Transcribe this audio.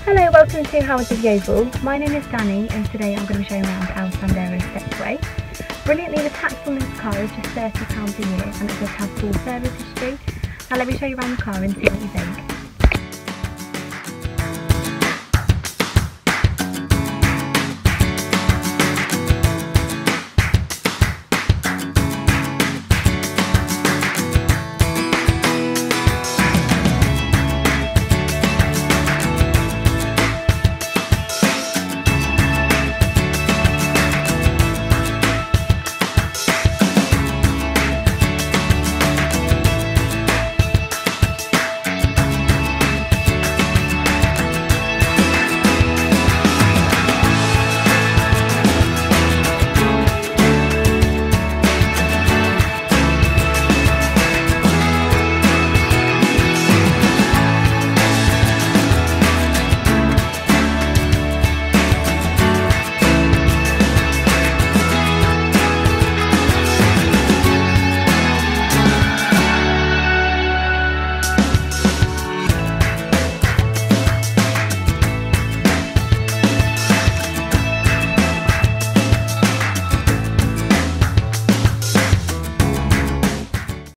Hello, welcome to Howard's of Yeovil. My name is Danny and today I'm going to be showing around our Sandero Stepway. Brilliantly, the tax on this car is just £30 a year and it does have full service history. Now let me show you around the car and see what you think.